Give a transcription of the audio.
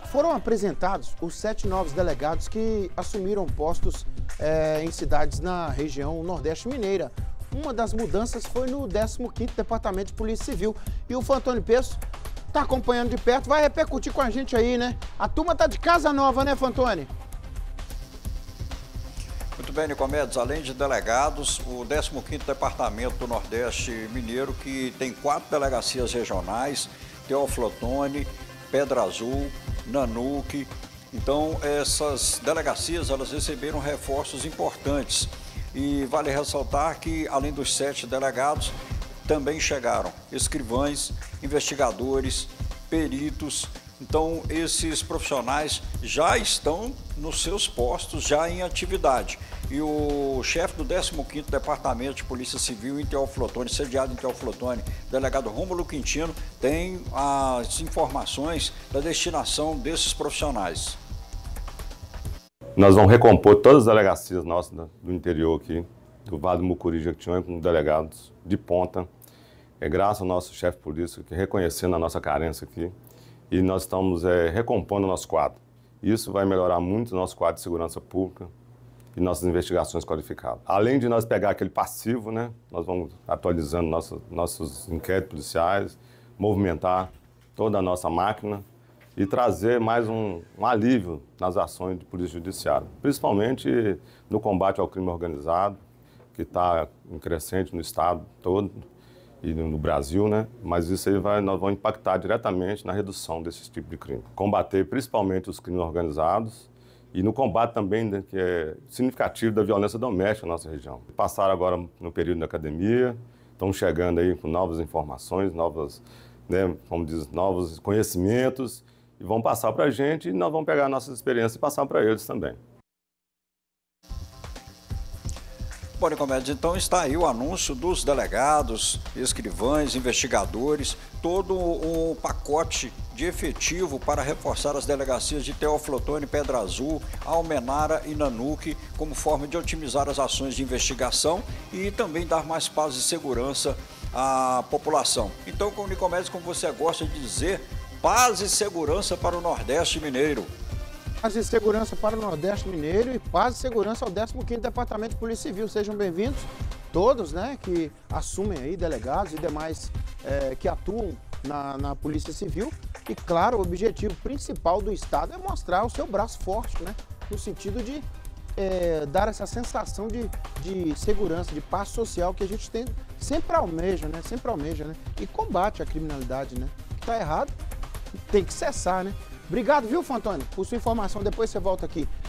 Foram apresentados os 7 novos delegados que assumiram postos em cidades na região Nordeste Mineira. Uma das mudanças foi no 15º Departamento de Polícia Civil. E o Fantoni Peço está acompanhando de perto, vai repercutir com a gente aí, né? A turma tá de casa nova, né, Fantoni? Muito bem, Nicomedes, além de delegados, o 15º Departamento do Nordeste Mineiro, que tem 4 delegacias regionais, Teófilo Otoni, Pedra Azul, Nanuque. Então, essas delegacias, elas receberam reforços importantes. E vale ressaltar que, além dos 7 delegados, também chegaram escrivães, investigadores, peritos. Então, esses profissionais já estão nos seus postos, já em atividade. E o chefe do 15º Departamento de Polícia Civil em Teófilo Otoni, sediado em Teófilo Otoni, delegado Rômulo Quintino, tem as informações da destinação desses profissionais. Nós vamos recompor todas as delegacias nossas do interior aqui, do Vale do Mucuri e Jequitinhonha, com delegados de ponta. É graças ao nosso chefe de polícia, que reconhecendo a nossa carência aqui, e nós estamos recompondo o nosso quadro. Isso vai melhorar muito o nosso quadro de segurança pública e nossas investigações qualificadas. Além de nós pegar aquele passivo, né, nós vamos atualizando nossos inquéritos policiais, movimentar toda a nossa máquina e trazer mais um alívio nas ações de polícia judiciária, principalmente no combate ao crime organizado, que está em crescente no estado todo e no Brasil, né? Mas isso aí nós vamos impactar diretamente na redução desse tipo de crime. Combater principalmente os crimes organizados e no combate também, né, que é significativo, da violência doméstica na nossa região. Passaram agora no período da academia, estão chegando aí com novas informações, novos conhecimentos, e vão passar para a gente e nós vamos pegar nossas experiências e passar para eles também. Bom, Nicomedes, então está aí o anúncio dos delegados, escrivães, investigadores, todo um pacote de efetivo para reforçar as delegacias de Teófilo Otoni, Pedra Azul, Almenara e Nanuque, como forma de otimizar as ações de investigação e também dar mais paz e segurança à população. Então, com o Nicomedes, como você gosta de dizer, paz e segurança para o Nordeste Mineiro. Paz e segurança para o Nordeste Mineiro e paz e segurança ao 15º Departamento de Polícia Civil. Sejam bem-vindos todos, né, que assumem aí, delegados e demais que atuam na Polícia Civil. E, claro, o objetivo principal do Estado é mostrar o seu braço forte, né, no sentido de dar essa sensação de segurança, de paz social que a gente sempre almeja, né, e combate a criminalidade, né, que está errado, tem que cessar, né. Obrigado, viu, Fantoni, por sua informação. Depois você volta aqui.